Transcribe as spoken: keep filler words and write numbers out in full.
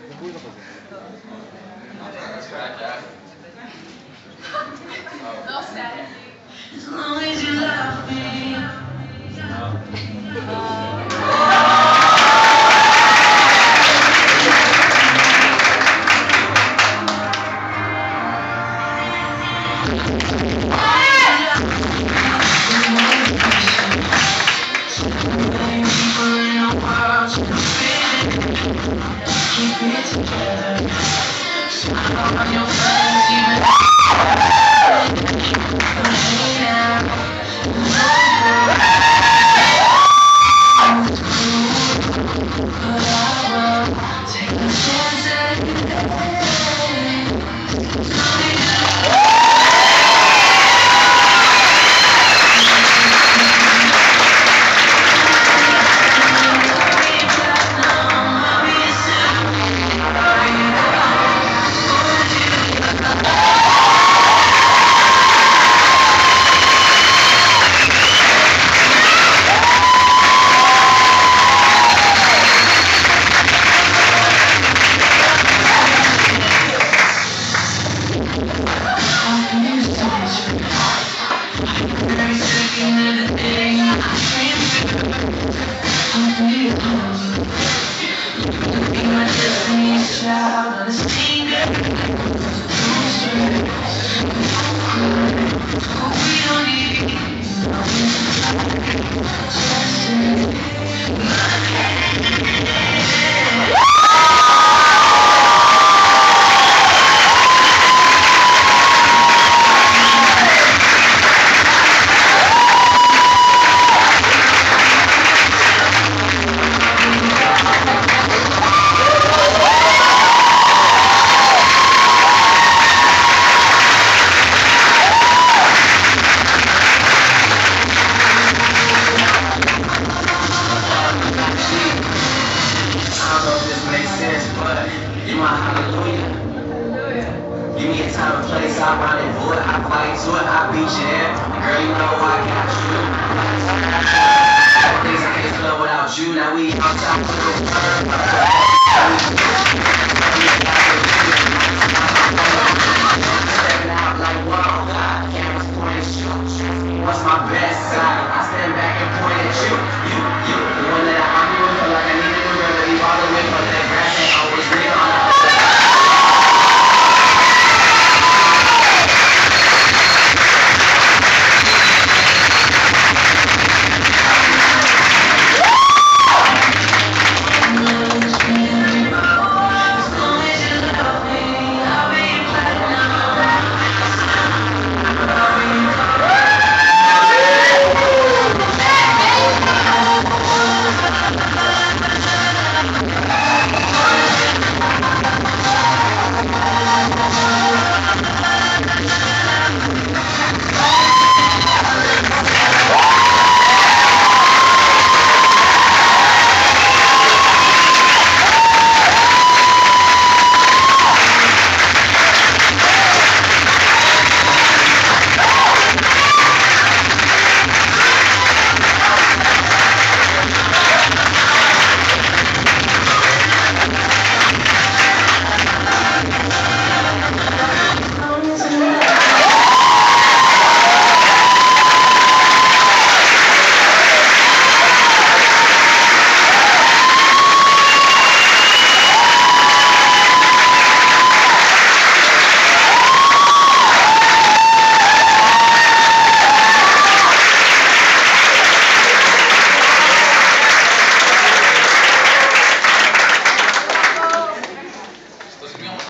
As long as you love me. Keep it together. I'm your friends, even hey now. But I will take the chances. Child on a singer, we don't need give me a time and place, I run it, boy, I fight to it, I beat you there. Girl, you know I got you. Things I can't spell without you, now we on top of the world. Stepping out like, whoa, cameras pointing at you. What's my best side? I stand back and point at you, you, you, the one that I